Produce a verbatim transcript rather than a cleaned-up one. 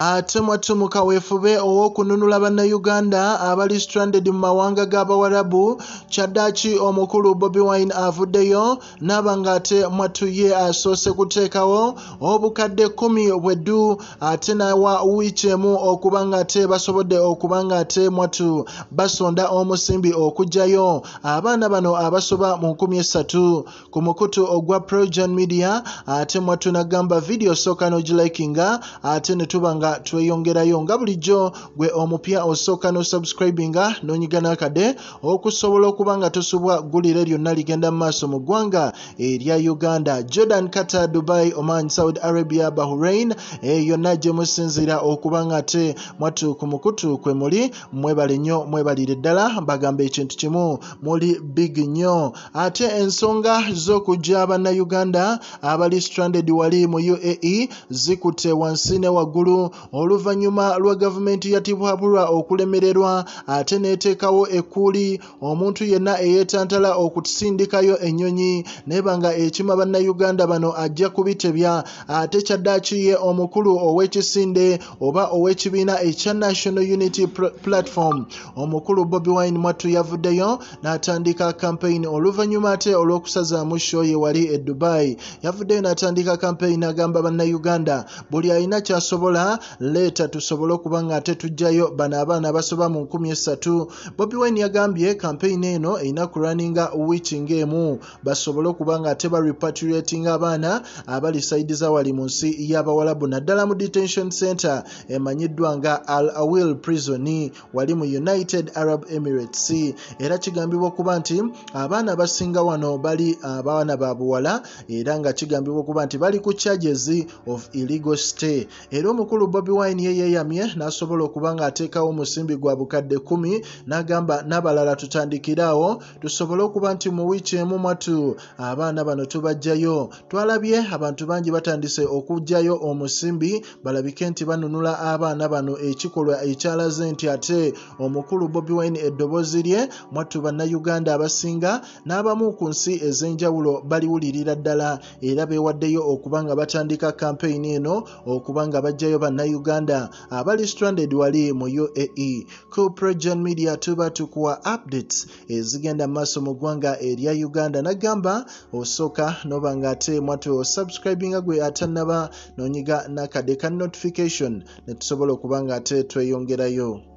ate mwattu mu kaweefube ow'okununula bannayuganda abali stranded mu mawanga g'Abawarabu, kyaddaaki omukulu Bobi Wine avuddeyo n'aba ng'ate mwattu ye asoose kuteekawo obukadde kkumi bweddu ate n'awa wiiki emu okuba ng'ate basobodde okuba ng'ate mwattu basonda omusimbi okujjayo abaana bano abasoba mu nkumi esatu ku mukutu ogwa PROJOURN media ate mwattu n'agamba video sooka n'ogilikinga ate ne tuba nga tweyongerayo nga bulijjo gwe omupya osooka n'osubscribinga n'onyiga n'akade okusobola okuba nga tosubwa ggulire lyonna ligenda mu maaso mu ggwanga erya Uganda, Jordan, Qatar, Dubai, Oman, Saudi Arabia, Bahrain e yonna gye musinzira okuba nga ate mwattu ku mukutu kwe muli mwebale nnyo mwebalire ddala bagamba ekintu kimu muli big nnyo ate ensonga z'okujja bannayuganda abali stranded wali mu U A E zikutte wansi ne waggulu oluvannyuma lwa gavumenti yatibwabulwa okulemererwa ate neeteekawo ekkuuli omuntu yenna eyeetantala okutusindikayo ennyonyi neba nga ekima bannayuganda bano ajja kubitebya ate kyaddaaki ye omukulu ow'ekisinde oba ow'ekibiina ekya National Unity Platform omukulu Bobi Wine mwattu yavuddeyo n'atandika campaign oluvannyuma ate olw'okusazaamu show ye wali e Dubai yavuddeyo n'atandika campaign agamba bannayuganda buli alina ky'asobola leeta tusobole okuba nga ate tujjayo bano abaana abasoba mu nkumi esatu. Bobi Wine yagambye campaign eno erina kurunninga wiiki ng'emu basobole okuba nga ate ba repatriating abaana abali saidi za wali mu nsi y'Abawarabu naddala mu detention center emanyiddwa nga Awir Prison wali mu United Arab Emirates era kigambibwa okuba nti abaana abasinga wano bali abaana ba buwala era nga kigambibwa okuba nti bali ku charges of illegal stay era omukulu Bobi Wine ye yeeyamye n'asobola okuba nga ateekawo omusimbi gwa bukadde kumi n'agamba n'abalala tutandikiraawo tusobole okuba nti mu wiiki emu mwattu abaana bano tubajjayo. Twalabye abantu bangi batandise okujjayo omusimbi balabike nti banunula abaana bano ekikolwa ekyalaze nti ate omukulu Bobi Wine eddoboozi lye mwattu bannayuganda abasinga n'abamu ku nsi ez'enjawulo baliwulirira ddala era beewaddeyo okuba nga batandika campaign eno okuba nga bajjayo bannayuganda abali stranded wali mu U A E. Ku PROJOURN media tuba tukuwa updates ezigenda maaso mu ggwanga erya Uganda nagamba osooka noba nga ate mwattu osubscribinga gwe atannaba n'onyiga n'akade ka notification ne tusobola okuba nga ate tweyongerayo.